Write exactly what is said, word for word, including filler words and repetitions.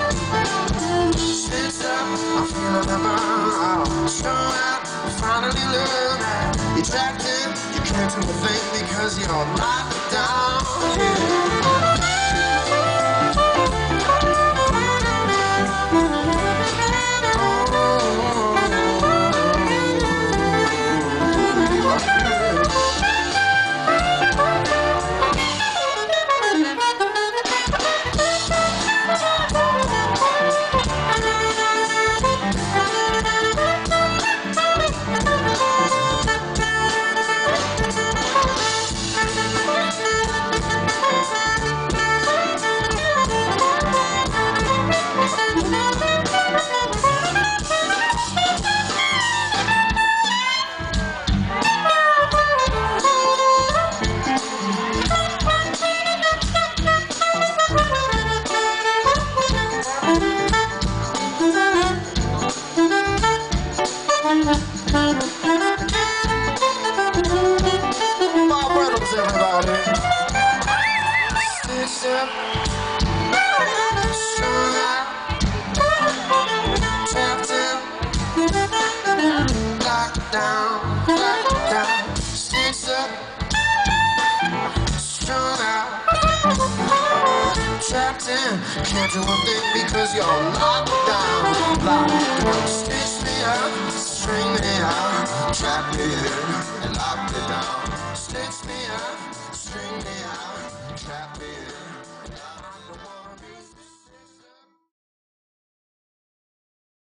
Stitched up, I'm feeling the burn. Show out, finally learn that you're trapped in, you can't do a thing because you're locked down. Yeah. Bob Reynolds, everybody. Stitched up, strung out, trapped in, locked down, locked down. Stitched up, strung out, trapped in, can't do a thing because you're locked down, locked down. Stitch me up, string me out, trap me in and lock me down. Stitch me up, string me out, trap me